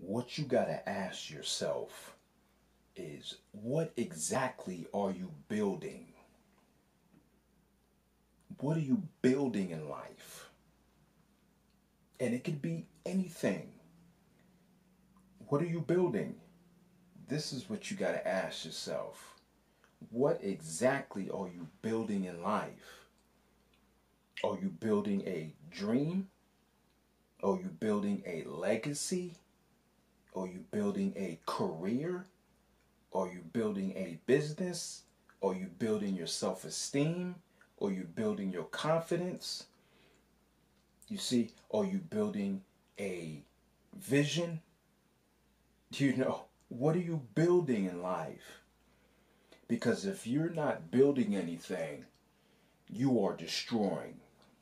what you got to ask yourself is, what exactly are you building? What are you building in life? And it could be anything. What are you building? This is what you got to ask yourself. What exactly are you building in life? Are you building a dream? Are you building a legacy? Are you building a career? Are you building a business? Are you building your self-esteem? Are you building your confidence? You see, are you building a vision? What are you building in life? Because if you're not building anything, you are destroying.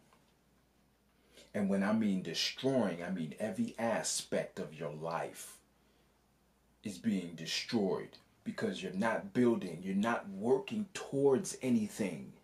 And when I mean destroying, I mean every aspect of your life is being destroyed because you're not building, you're not working towards anything.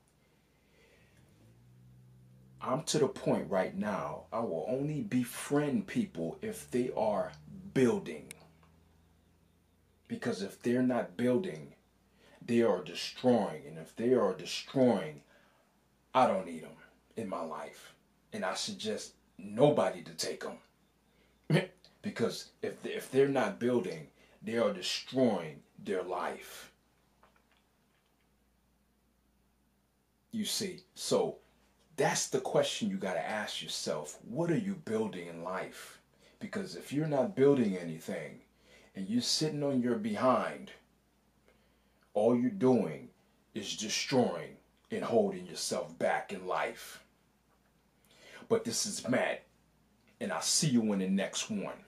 I'm to the point right now, I will only befriend people if they are building. Because if they're not building, they are destroying. And if they are destroying, I don't need them in my life. And I suggest nobody to take them. Because if they're not building, they are destroying their life. You see, so that's the question you got to ask yourself. What are you building in life? Because if you're not building anything and you're sitting on your behind, all you're doing is destroying and holding yourself back in life. But this is Matt, and I'll see you in the next one.